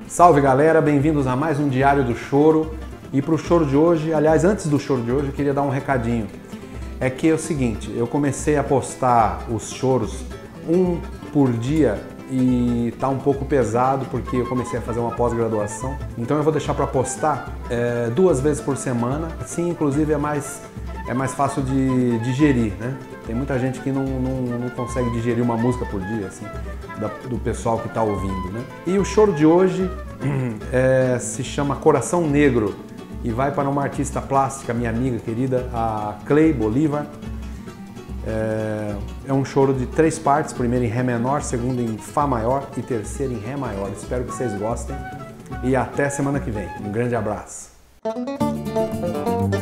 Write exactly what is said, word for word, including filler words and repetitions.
Salve galera, bem-vindos a mais um Diário do Choro. E para o choro de hoje, aliás, antes do choro de hoje, eu queria dar um recadinho. É que é o seguinte, eu comecei a postar os choros um por dia e tá um pouco pesado porque eu comecei a fazer uma pós-graduação. Então eu vou deixar para postar é, duas vezes por semana. Assim, inclusive, é mais, é mais fácil de digerir, né? Tem muita gente que não, não, não consegue digerir uma música por dia, assim, da, do pessoal que está ouvindo, né? E o choro de hoje é, se chama Coração Negro e vai para uma artista plástica, minha amiga querida, a Clay Bolívar. É, é um choro de três partes, primeiro em Ré menor, segundo em Fá maior e terceiro em Ré maior. Espero que vocês gostem e até semana que vem. Um grande abraço.